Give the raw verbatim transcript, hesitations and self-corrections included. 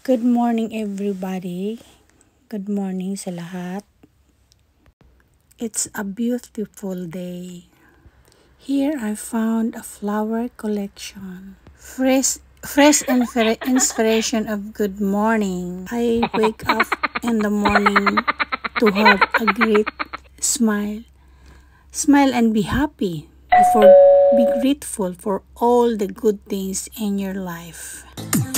Good morning everybody. Good morning sa lahat. It's a beautiful day. Here I found a flower collection. Fresh, fresh inspira- inspiration of good morning. I wake up in the morning to have a great smile. Smile and be happy. Before be grateful for all the good things in your life.